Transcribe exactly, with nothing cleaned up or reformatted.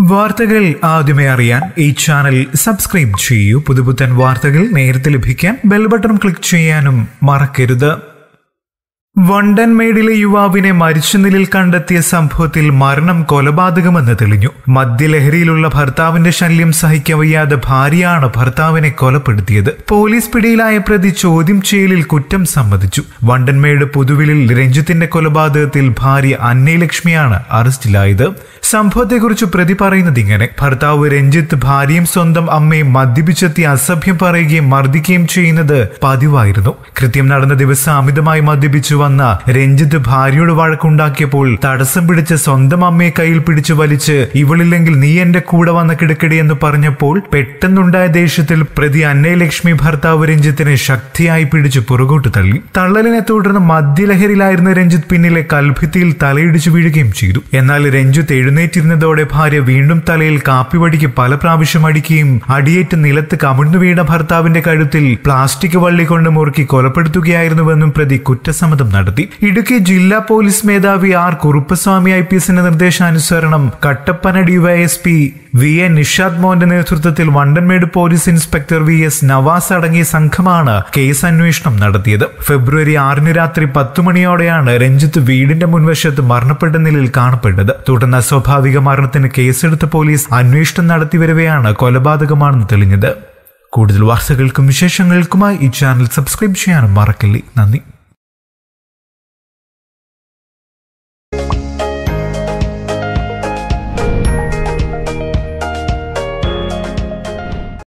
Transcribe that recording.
വാർത്തകൾ ആദ്യമേ അറിയാൻ ഈ ചാനൽ സബ്സ്ക്രൈബ് ചെയ്യൂ. പുതുപുത്തൻ വാർത്തകൾ നേരത്തെ ലഭിക്കാൻ ബെൽ ബട്ടൺ ക്ലിക്ക് ചെയ്യാനും മറക്കരുത്. വണ്ടൻമേടിലെ യുവാവിനെ മരിച്ച നിലയിൽ കണ്ടെത്തിയ സംഭവത്തിൽ മരണം കൊലപാതകമെന്ന് തെളിഞ്ഞു. മദ്യലഹരിയിലുള്ള ഭർത്താവിന്റെ ശല്യം സഹിക്കവയ്യാതെ ഭാര്യയാണ് ഭർത്താവിനെ കൊലപ്പെടുത്തിയത്. പോലീസ് പിടിയിലായ പ്രതി ചോദ്യം ചെയ്യലിൽ കുറ്റം സമ്മതിച്ചു. വണ്ടൻമേട് പുതുവിലിൽ രഞ്ജിത്തിന്റെ കൊലപാതകത്തിൽ ഭാര്യ അന്നലക്ഷ്മിയാണ് അറസ്റ്റിലായത്. സംഭവത്തെക്കുറിച്ച് പ്രതി പറയുന്നത് ഇങ്ങനെ: ഭർത്താവ് രഞ്ജിത്ത് ഭാര്യയും സ്വന്തം അമ്മയും മദ്യപിച്ചെത്തി അസഭ്യം പറയുകയും മർദ്ദിക്കുകയും ചെയ്യുന്നത് പതിവായിരുന്നു. കൃത്യം നടന്ന ദിവസം അമിതമായി മദ്യപിച്ചു വന്ന രഞ്ജിത്ത് ഭാര്യയോട് വഴക്കുണ്ടാക്കിയപ്പോൾ തടസ്സം പിടിച്ച് സ്വന്തം അമ്മയെ കയ്യിൽ പിടിച്ചു വലിച്ച് ഇവളില്ലെങ്കിൽ നീ എന്റെ കൂടെ വന്ന് കിടക്കടി എന്ന് പറഞ്ഞപ്പോൾ പെട്ടെന്നുണ്ടായ ദേഷ്യത്തിൽ പ്രതി അന്നലക്ഷ്മി ഭർത്താവ് രഞ്ജിത്തിനെ ശക്തിയായി പിടിച്ചു പുറകോട്ട് തള്ളി. തള്ളലിനെ തുടർന്ന് മദ്യലഹരിയിലായിരുന്ന രഞ്ജിത്ത് പിന്നിലെ കൽഭിത്തിയിൽ തലയിടിച്ചു വീഴുകയും ചെയ്തു. എന്നാൽ രഞ്ജിത്ത് എഴുന്നേറ്റിരുന്നതോടെ ഭാര്യ വീണ്ടും തലയിൽ കാപ്പിവടിക്ക് പല പ്രാവശ്യം അടിക്കുകയും അടിയേറ്റ് നിലത്ത് കമിഴ്ന്നു വീണ ഭർത്താവിന്റെ കഴുത്തിൽ പ്ലാസ്റ്റിക് വള്ളി കൊണ്ട് മുറുക്കി കൊലപ്പെടുത്തുകയായിരുന്നുവെന്നും പ്രതി കുറ്റസമ്മതം നടത്തി. ഇടുക്കി ജില്ലാ പോലീസ് മേധാവി ആർ കുറുപ്പസ്വാമി ഐ പി എസിന്റെ നിർദ്ദേശാനുസരണം Kattappana DYSP V A Nishad മോഹന്റെ നേതൃത്വത്തിൽ Vandanmedu police inspector V S Navas അടങ്ങിയ സംഘമാണ് കേസ് അന്വേഷണം നടത്തിയത്. ഫെബ്രുവരി ആറിന് രാത്രി പത്തു മണിയോടെയാണ് രഞ്ജിത്ത് വീടിന്റെ മുൻവശത്ത് മരണപ്പെട്ട നിലയിൽ കാണപ്പെട്ടത്. തുടർന്ന് അസ്വാഭാവിക മരണത്തിന് കേസെടുത്ത പോലീസ് അന്വേഷണം നടത്തിവരവെയാണ് കൊലപാതകമാണെന്ന് തെളിഞ്ഞത്. കൂടുതൽ വാർത്തകൾക്കും വിശേഷങ്ങൾക്കുമായി ഈ ചാനൽ സബ്സ്ക്രൈബ് ചെയ്യാനും മറക്കല്ലേ. നന്ദി.